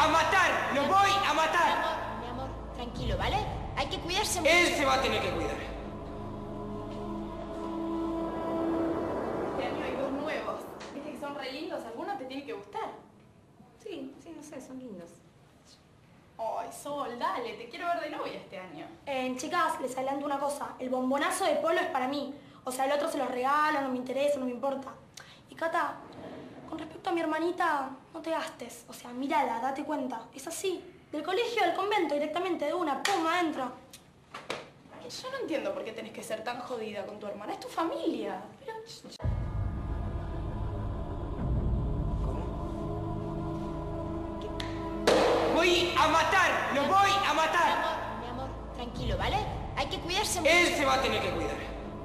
a matar! ¡Lo voy a matar! Mi amor, tranquilo, ¿vale? Hay que cuidarse mucho. Él se va a tener que cuidar. Este año hay dos nuevos. ¿Viste que son re lindos? ¿Alguno te tiene que gustar? Sí, no sé, son lindos. Ay, Sol, dale, te quiero ver de novia este año. Chicas, les adelanto una cosa. El bombonazo de Polo es para mí. O sea, el otro se lo regalo, no me interesa, no me importa. Y Cata, con respecto a mi hermanita, no te gastes. O sea, mírala, date cuenta. Es así. Del colegio al convento, directamente, de una, pum, adentro. Yo no entiendo por qué tenés que ser tan jodida con tu hermana. Es tu familia. Pero... ¡Voy a matar! ¡Lo voy a matar! Mi amor, tranquilo, ¿vale? Hay que cuidarse mucho. Él se va a tener que cuidar.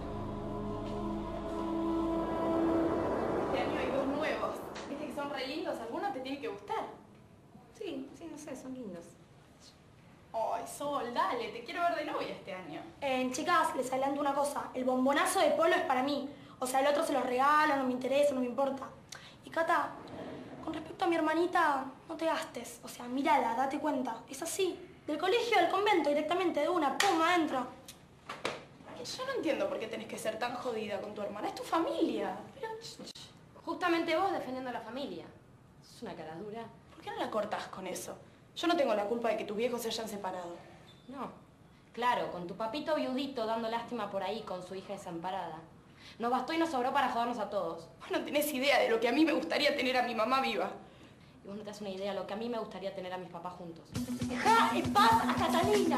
Este año hay dos nuevos. ¿Viste que son re lindos? ¿Alguno te tiene que gustar? Sí, no sé, son lindos. Ay, Sol, dale, te quiero ver de novia este año. Chicas, les adelanto una cosa. El bombonazo de Polo es para mí. O sea, el otro se lo regalo, no me interesa, no me importa. Y Cata, con respecto a mi hermanita, no te gastes. O sea, mírala, date cuenta. Es así. Del colegio al convento, directamente, de una, pum, adentro. Yo no entiendo por qué tenés que ser tan jodida con tu hermana. Es tu familia. Pero... Justamente vos defendiendo a la familia. Es una cara dura. ¿Por qué no la cortás con eso? Yo no tengo la culpa de que tus viejos se hayan separado. No. Claro, con tu papito viudito dando lástima por ahí con su hija desamparada. Nos bastó y nos sobró para jodernos a todos. Vos no tenés idea de lo que a mí me gustaría tener a mi mamá viva. Y vos no te das una idea de lo que a mí me gustaría tener a mis papás juntos. ¡Deja en paz a Catalina!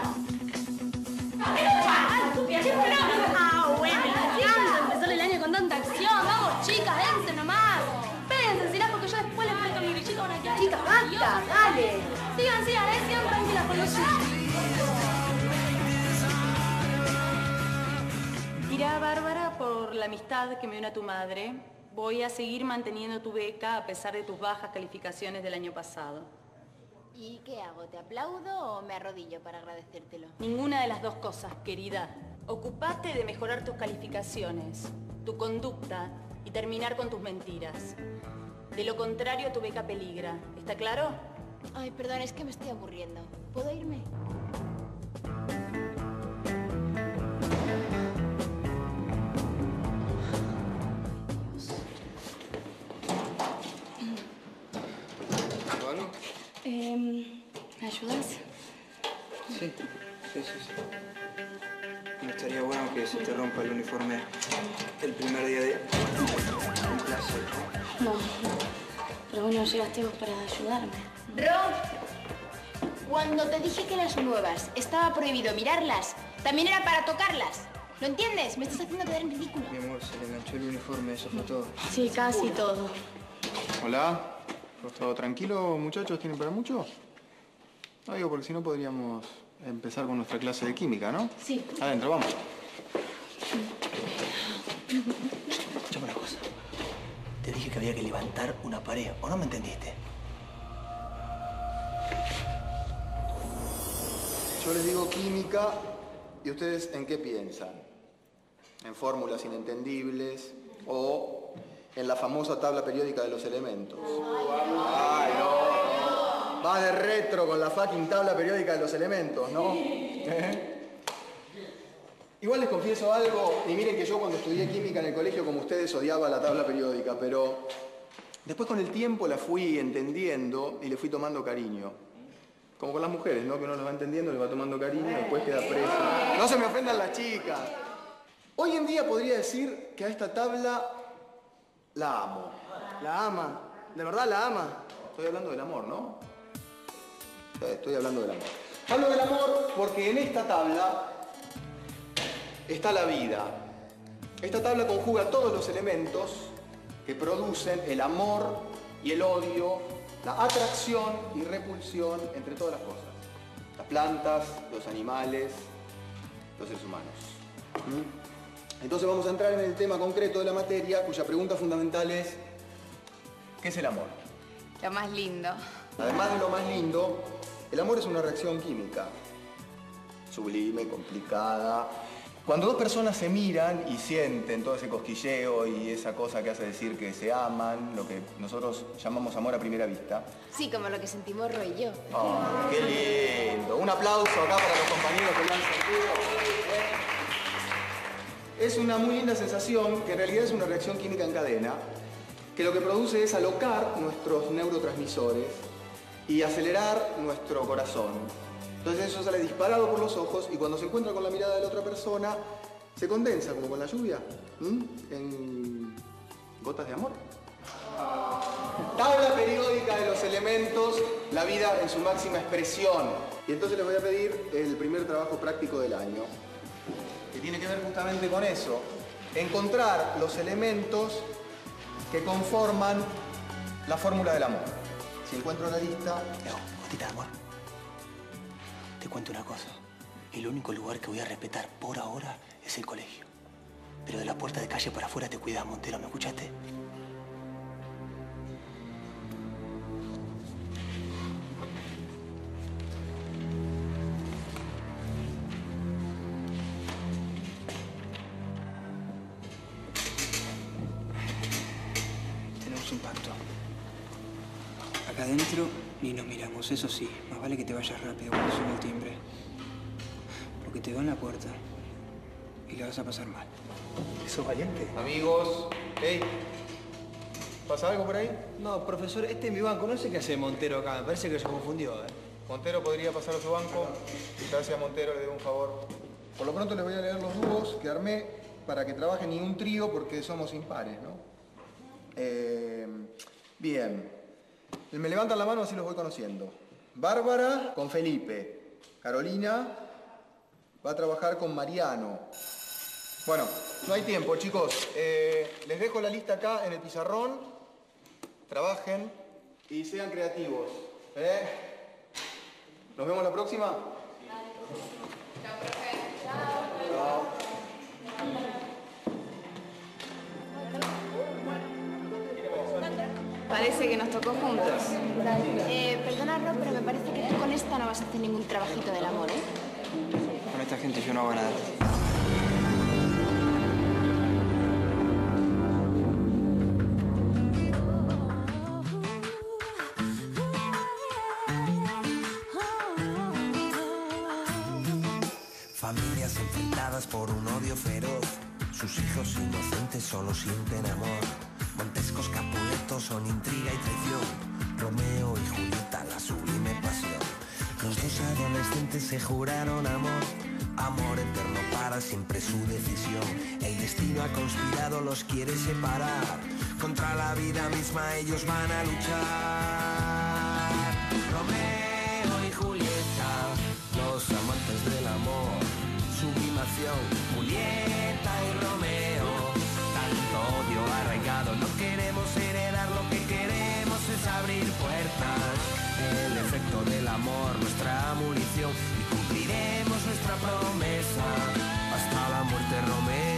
¡Ah, bueno! Empezó el año con tanta acción. Vamos, chicas, dense nomás. Espérense, será porque yo después les cuento mi brillito con aquella. Chicas, basta, dale. Sigan, sigan tranquilas con los chicos. Mira, Bárbara, por la amistad que me une a tu madre, voy a seguir manteniendo tu beca a pesar de tus bajas calificaciones del año pasado. ¿Y qué hago? ¿Te aplaudo o me arrodillo para agradecértelo? Ninguna de las dos cosas, querida. Ocupate de mejorar tus calificaciones, tu conducta y terminar con tus mentiras. De lo contrario, tu beca peligra. ¿Está claro? Ay, perdón, es que me estoy aburriendo. ¿Puedo irme? ¿Bueno? ¿Me ayudas? Sí. No estaría bueno que se te rompa el uniforme el primer día de clase. No. Pero bueno, llegaste vos para ayudarme. Ro, cuando te dije que las nuevas estaba prohibido mirarlas, también era para tocarlas. ¿Lo entiendes? Me estás haciendo quedar en ridículo. Mi amor, se le enganchó el uniforme, eso fue todo. Sí, casi todo. Hola, ¿todo tranquilo, muchachos? ¿Tienen para mucho? No digo, porque si no podríamos empezar con nuestra clase de química, ¿no? Sí. Adentro, vamos. Escuchame una cosa. Te dije que había que levantar una pared, ¿o no me entendiste? Yo les digo química, ¿y ustedes en qué piensan? ¿En fórmulas inentendibles o en la famosa tabla periódica de los elementos? ¡Ay, no! Vas de retro con la fucking tabla periódica de los elementos, ¿no? Igual les confieso algo, y miren que yo cuando estudié química en el colegio, como ustedes, odiaba la tabla periódica, pero después con el tiempo la fui entendiendo y le fui tomando cariño. Como con las mujeres, ¿no? Que uno los va entendiendo, les va tomando cariño y después queda preso. No se me ofendan las chicas. Hoy en día podría decir que a esta tabla la amo. ¿La ama? ¿De verdad la ama? Estoy hablando del amor, ¿no? Estoy hablando del amor. Hablo del amor porque en esta tabla está la vida. Esta tabla conjuga todos los elementos que producen el amor y el odio, la atracción y repulsión entre todas las cosas. Las plantas, los animales, los seres humanos. Entonces vamos a entrar en el tema concreto de la materia, cuya pregunta fundamental es: ¿qué es el amor? Lo más lindo. Además de lo más lindo, el amor es una reacción química. Sublime, complicada, Cuando dos personas se miran y sienten todo ese cosquilleo y esa cosa que hace decir que se aman, lo que nosotros llamamos amor a primera vista. Sí, como lo que sentimos Roy y yo. ¡Oh, qué lindo! Un aplauso acá para los compañeros que lo han sentido. Es una muy linda sensación, que en realidad es una reacción química en cadena, que lo que produce es alocar nuestros neurotransmisores y acelerar nuestro corazón. Entonces eso sale disparado por los ojos y cuando se encuentra con la mirada de la otra persona, se condensa, como con la lluvia, en gotas de amor. Tabla periódica de los elementos, la vida en su máxima expresión. Y entonces les voy a pedir el primer trabajo práctico del año, que tiene que ver justamente con eso. Encontrar los elementos que conforman la fórmula del amor. Si encuentro la lista... Gotita de amor. Te cuento una cosa. El único lugar que voy a respetar por ahora es el colegio. Pero de la puerta de calle para afuera te cuidas, Montero, ¿me escuchaste? Tenemos un pacto. Acá adentro ni nos miramos, eso sí. Más vale que te vayas rápido cuando suene el timbre. Porque te veo en la puerta y la vas a pasar mal. ¿Sos valiente? Amigos, hey, ¿pasa algo por ahí? No, profesor, este es mi banco. No sé qué hace Montero acá. Me parece que se confundió, Montero podría pasar a su banco. Gracias, Montero, le debo un favor. Por lo pronto les voy a leer los dúos que armé para que trabajen en un trío porque somos impares, ¿no? Bien. Me levantan la mano así los voy conociendo. Bárbara con Felipe. Carolina va a trabajar con Mariano. Bueno, no hay tiempo, chicos. Les dejo la lista acá en el pizarrón. Trabajen y sean creativos. ¿Nos vemos la próxima? Chao, profe. Chao. Parece que nos tocó juntos. Perdona, Rob, pero me parece que tú con esta no vas a hacer ningún trabajito del amor, ¿eh? Con esta gente yo no hago nada. Familias enfrentadas por un odio feroz. Sus hijos inocentes solo sienten amor. Montescos Capuletos son intriga y traición. Romeo y Julieta, la sublime pasión. Los dos adolescentes se juraron amor. Amor eterno para siempre su decisión. El destino ha conspirado, los quiere separar. Contra la vida misma ellos van a luchar. Romeo y Julieta, los amantes del amor. Sublimación, Julieta y Romeo. Tanto odio arraigado, no queremos heredar, lo que queremos es abrir puertas. El efecto del amor, nuestra munición, y cumpliremos nuestra promesa hasta la muerte, Romeo.